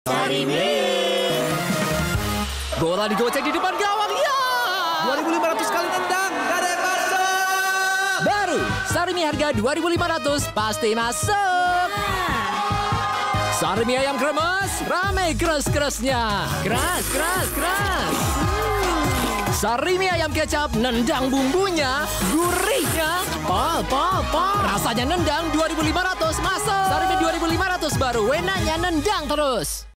Sarimi. Bola digocek di depan gawang, ya! 2.500 kali tendang, gak ada yang masuk! Baru, Sarimi harga 2.500, pasti masuk! Sarimi ayam kremes, rame keras-kerasnya. Keras, keras, keras. Sarimi ayam kecap, nendang bumbunya, gurihnya. Pol, pol, pol. Rasanya nendang 2.500, masuk! Sarimi 2.500 baru, wenanya nendang terus.